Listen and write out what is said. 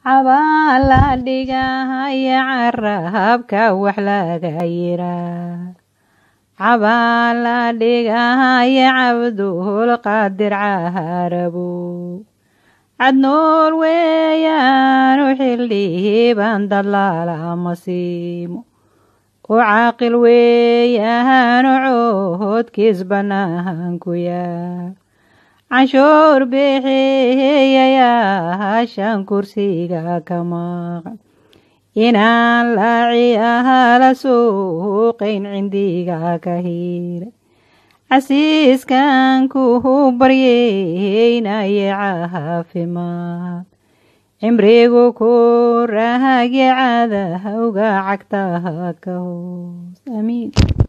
cabaala dhigahaya carabka wax laga yiraa cabaala dhigahaya cabdul qaadir carabow cadnool weeyaanu xildhiibaan dalaala masiimo oo caaqil weeyaanu coodkiis bannaanku yaal canshuur bixiyayaa shan kursiga ka maqan inaan laaciyaha la suuqayn cindiga ka hira casiiskan ku baryaynaye caafimaad cimrigu ku raagye cadawga cagtaha ka hoos amiin